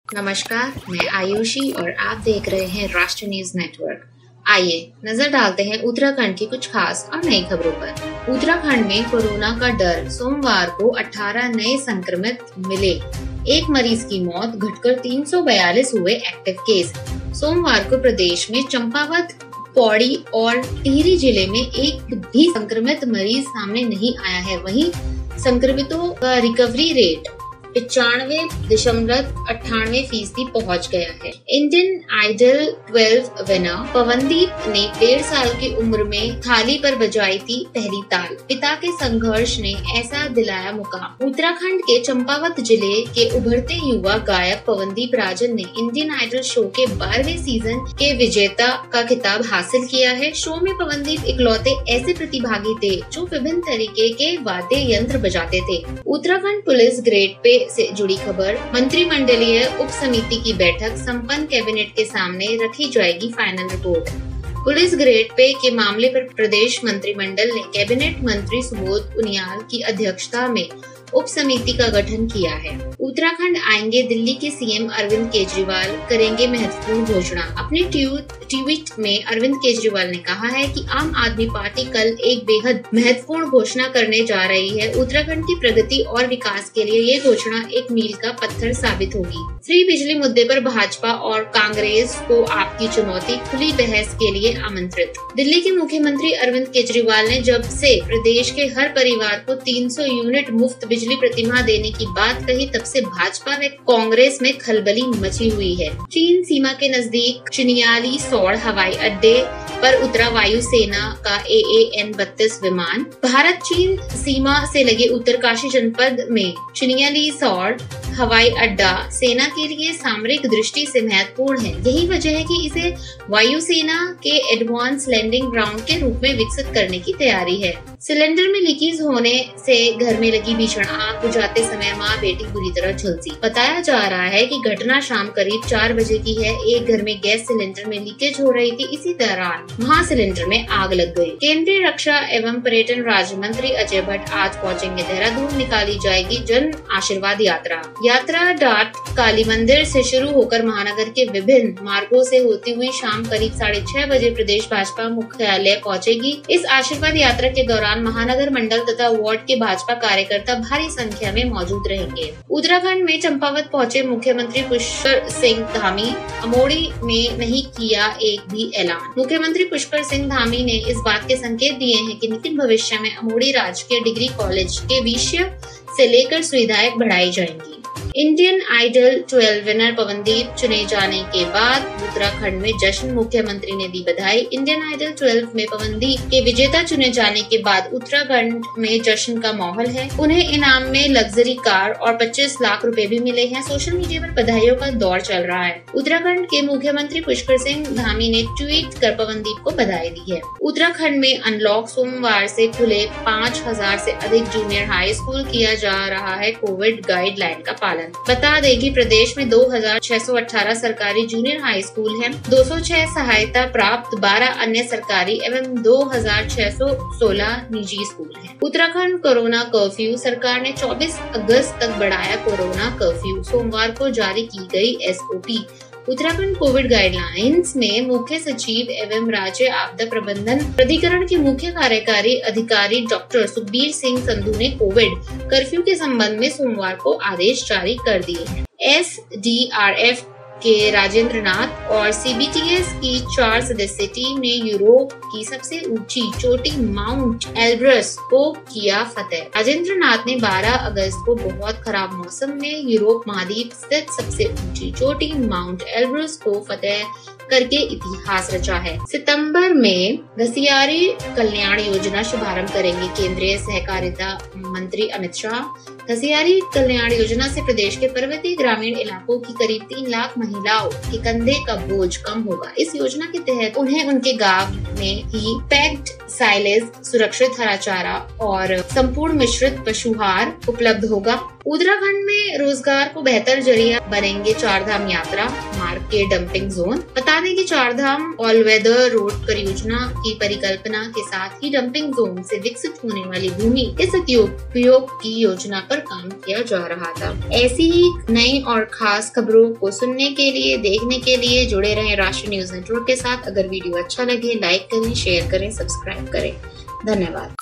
नमस्कार, मैं आयुषी और आप देख रहे हैं राष्ट्र न्यूज नेटवर्क। आइए नजर डालते हैं उत्तराखंड की कुछ खास और नई खबरों पर। उत्तराखंड में कोरोना का डर, सोमवार को 18 नए संक्रमित मिले, एक मरीज की मौत, घटकर 342 हुए एक्टिव केस। सोमवार को प्रदेश में चंपावत, पौड़ी और टिहरी जिले में एक भी संक्रमित मरीज सामने नहीं आया है। वहीं संक्रमितों का रिकवरी रेट 95.98% पहुंच गया है। इंडियन आइडल 12 विनर पवनदीप ने 1.5 साल की उम्र में थाली पर बजाई थी पहली ताल। पिता के संघर्ष ने ऐसा दिलाया मुकाम। उत्तराखंड के चंपावत जिले के उभरते युवा गायक पवनदीप राजन ने इंडियन आइडल शो के 12वें सीजन के विजेता का खिताब हासिल किया है। शो में पवनदीप इकलौते ऐसे प्रतिभागी थे जो विभिन्न तरीके के वाद्य यंत्र बजाते थे। उत्तराखंड पुलिस ग्रेड पे से जुड़ी खबर। मंत्रिमंडलीय उप समिति की बैठक संपन्न, कैबिनेट के सामने रखी जाएगी final report. Police grade pay के मामले पर प्रदेश मंत्रिमंडल ने कैबिनेट मंत्री सुबोध उनियाल की अध्यक्षता में उप समिति का गठन किया है। उत्तराखंड आएंगे दिल्ली के सीएम अरविंद केजरीवाल, करेंगे महत्वपूर्ण घोषणा। अपने ट्वीट में अरविंद केजरीवाल ने कहा है कि आम आदमी पार्टी कल एक बेहद महत्वपूर्ण घोषणा करने जा रही है। उत्तराखंड की प्रगति और विकास के लिए ये घोषणा एक मील का पत्थर साबित होगी। फ्री बिजली मुद्दे पर भाजपा और कांग्रेस को आपकी चुनौती, खुली बहस के लिए आमंत्रित। दिल्ली के मुख्यमंत्री अरविंद केजरीवाल ने जब से प्रदेश के हर परिवार को 300 यूनिट मुफ्त बिजली प्रतिमाह देने की बात कही, तब से भाजपा व कांग्रेस में खलबली मची हुई है। चीन सीमा के नजदीक चिनियाली सौड़ हवाई अड्डे पर उतरा वायुसेना का AAN 32 विमान। भारत चीन सीमा से लगे उत्तरकाशी जनपद में चिनियाली सौड़ हवाई अड्डा सेना के लिए सामरिक दृष्टि से महत्वपूर्ण है। यही वजह है कि इसे वायुसेना के एडवांस लैंडिंग ग्राउंड के रूप में विकसित करने की तैयारी है। सिलेंडर में लीकेज होने से घर में लगी भीषण आग बुझाते समय मां बेटी बुरी तरह झुलसी। बताया जा रहा है कि घटना शाम करीब 4 बजे की है। एक घर में गैस सिलेंडर में लीकेज हो रही थी, इसी दौरान वहां सिलेंडर में आग लग गई। केंद्रीय रक्षा एवं पर्यटन राज्य मंत्री अजय भट्ट आज पहुंचेंगे देहरादून। निकाली जाएगी जन आशीर्वाद यात्रा। यात्रा डाट काली मंदिर से शुरू होकर महानगर के विभिन्न मार्गों से होती हुई शाम करीब 6:30 बजे प्रदेश भाजपा मुख्यालय पहुंचेगी। इस आशीर्वाद यात्रा के दौरान महानगर मंडल तथा वार्ड के भाजपा कार्यकर्ता भारी संख्या में मौजूद रहेंगे। उत्तराखंड में चंपावत पहुंचे मुख्यमंत्री पुष्कर सिंह धामी, अमोड़ी में नहीं किया एक भी ऐलान। मुख्यमंत्री पुष्कर सिंह धामी ने इस बात के संकेत दिए हैं कि निकट भविष्य में अमोड़ी राजकीय डिग्री कॉलेज के विषय से लेकर सुविधाएं बढ़ाई जाएंगी। इंडियन आइडल 12 विनर पवनदीप चुने जाने के बाद उत्तराखंड में जश्न, मुख्यमंत्री ने दी बधाई। इंडियन आइडल 12 में पवनदीप के विजेता चुने जाने के बाद उत्तराखंड में जश्न का माहौल है। उन्हें इनाम में लग्जरी कार और 25 लाख रुपए भी मिले हैं। सोशल मीडिया पर बधाइयों का दौर चल रहा है। उत्तराखंड के मुख्यमंत्री पुष्कर सिंह धामी ने ट्वीट कर पवनदीप को बधाई दी है। उत्तराखंड में अनलॉक, सोमवार से खुले 5000 से अधिक जूनियर हाई स्कूल, किया जा रहा है कोविड गाइडलाइन का पालन। बता दें कि प्रदेश में 2618 सरकारी जूनियर हाई स्कूल हैं, 206 सहायता प्राप्त, 12 अन्य सरकारी एवं 2616 निजी स्कूल हैं। उत्तराखंड कोरोना कर्फ्यू, सरकार ने 24 अगस्त तक बढ़ाया कोरोना कर्फ्यू। सोमवार को जारी की गई SOP। उत्तराखंड कोविड गाइडलाइंस में मुख्य सचिव एवं राज्य आपदा प्रबंधन प्राधिकरण के मुख्य कार्यकारी अधिकारी डॉक्टर सुखबीर सिंह संधू ने कोविड कर्फ्यू के संबंध में सोमवार को आदेश जारी कर दिए हैं। SDRF के राजेंद्र नाथ और CBTS की 4 सदस्यीय टीम ने यूरोप की सबसे ऊंची चोटी माउंट एल्ब्रस को किया फतेह। राजेंद्र नाथ ने 12 अगस्त को बहुत खराब मौसम में यूरोप महाद्वीप स्थित सबसे ऊंची चोटी माउंट एल्ब्रस को फतेह करके इतिहास रचा है। सितंबर में घसियारी कल्याण योजना शुभारंभ करेंगे केंद्रीय सहकारिता मंत्री अमित शाह। घसियारी कल्याण योजना से प्रदेश के पर्वतीय ग्रामीण इलाकों की करीब 3 लाख महिलाओं के कंधे का बोझ कम होगा। इस योजना के तहत उन्हें उनके गांव में ही पैक्ड साइलेज, सुरक्षित हरा चारा और संपूर्ण मिश्रित पशुहार उपलब्ध होगा। उत्तराखंड में रोजगार को बेहतर जरिया बनेंगे 4 धाम यात्रा मार्ग के डंपिंग जोन। बता बता दें कि चारधाम ऑल वेदर रोड परियोजना की परिकल्पना के साथ ही डंपिंग जोन से विकसित होने वाली भूमि के सदुपयोग की योजना पर काम किया जा रहा था। ऐसी ही नई और खास खबरों को सुनने के लिए, देखने के लिए जुड़े रहें राष्ट्रीय न्यूज नेटवर्क के साथ। अगर वीडियो अच्छा लगे लाइक करें, शेयर करें, सब्सक्राइब करें। धन्यवाद।